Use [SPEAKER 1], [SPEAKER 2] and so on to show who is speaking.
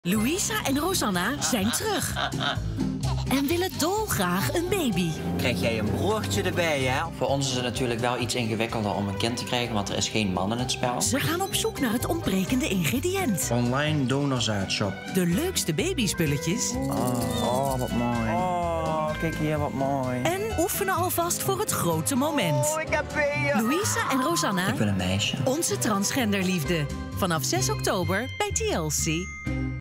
[SPEAKER 1] Louisa en Rosanna zijn terug. En willen dolgraag een baby.
[SPEAKER 2] Krijg jij een broertje erbij, hè?
[SPEAKER 3] Voor ons is het natuurlijk wel iets ingewikkelder om een kind te krijgen, want er is geen man in het spel.
[SPEAKER 1] Ze gaan op zoek naar het ontbrekende ingrediënt.
[SPEAKER 4] Online donorzaadshop.
[SPEAKER 1] De leukste babyspulletjes.
[SPEAKER 4] Oh, wat mooi.
[SPEAKER 2] Oh, kijk hier, wat mooi.
[SPEAKER 1] En oefenen alvast voor het grote moment.
[SPEAKER 2] Oh, ik heb weeën.
[SPEAKER 1] Louisa en Rosanna.
[SPEAKER 3] Ik wil een meisje.
[SPEAKER 1] Onze transgenderliefde. Vanaf 6 oktober bij TLC.